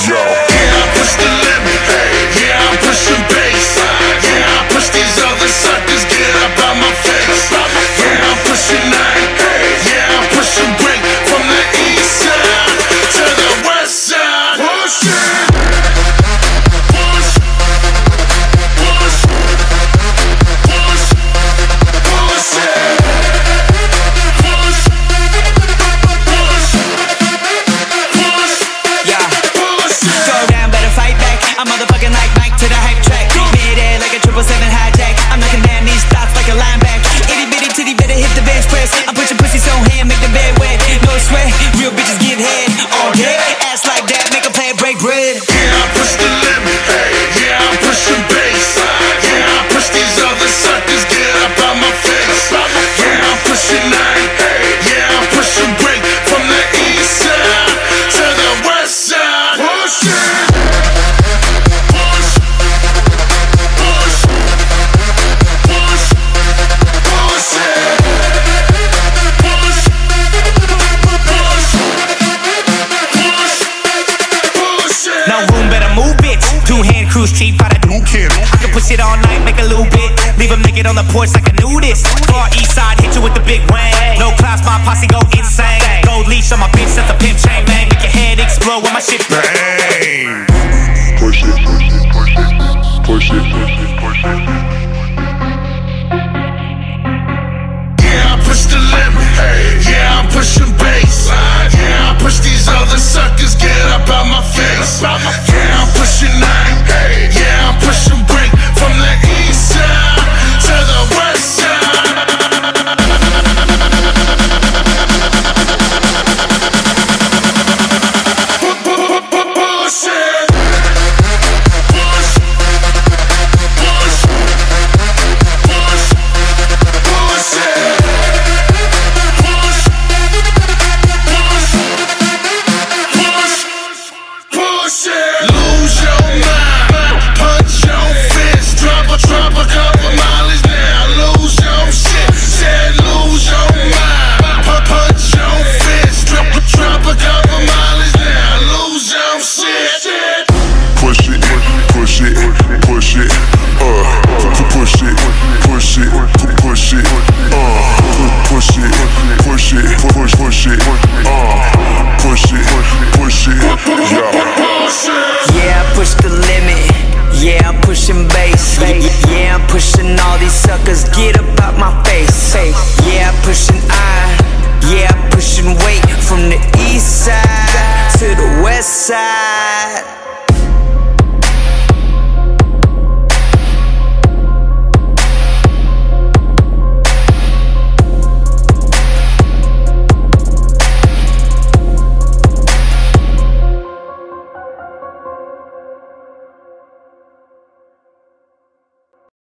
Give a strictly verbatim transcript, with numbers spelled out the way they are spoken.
Yo. Yeah, I push the limit. Hey, yeah, I'm pushing bass. Yeah, I push these other suckers, get up out my face. Yeah, I'm pushing nine. Hey, yeah, I'm pushing break from the east side to the west side. Push it. Push. Push. Push. Push it. Push. Push. Push. Yeah. Push it. Throw down, better fight back. I'm motherfucking like Mike to the hype track. Mid-air like a triple seven hijack. I'm knocking down these thoughts like a linebacker. Itty bitty titty, better hit the bench press. I'm pushing pussy so hand, make the bed wet. No sweat, real bitches give head all day. Ass like that, make a plan, break bread. Yeah, I push the limit. Hey, yeah, I'm pushing bass. Yeah, I push these other suckers, get up out my face. Yeah, I'm pushing nine. Hey, yeah, I'm pushing break from the east side to the west side. Push it. Push. Push. Push. Push it. Push. Push. Push. Push it. No room, better move, bitch. Two-hand cruise cheap, out of Who can? I can push it all night, make a little bit. Leave them naked on the porch like a nudist. Far east side, hit you with the big wang. No clouds, my posse go insane. Gold leash on my bitch, that's a pimp chain, man. Make your head explode when my shit Bang. Push it, push it, push it, push it, push it, push it. Yeah, I push the limit. Hey, yeah, I'm pushing bass. Yeah, I push these other suckers, get up out my face. Yeah, I'm pushing nine. Hey, yeah, I'm pushing break from the east side to the west side. Push it. Push. Push. Push. Push it. Push. Push. Push. Push it. Lose your mind. Punch your fist. Drop a, drop a couple mileage now. Lose your shit. Said lose your mind. Pu- Punch your fist. Drop, drop a couple mileage now. Lose your shit. Push it, push it, push it, uh, to push it, push it, to push it, uh, push it, push it, push, push it, uh, push it, push it, yeah. Yeah, I push the limit. Yeah, I'm pushing bass. Yeah, I'm pushing all these suckers, get up out my face. Yeah, I'm pushing iron. Yeah, I'm pushing weight from the east side to the west side.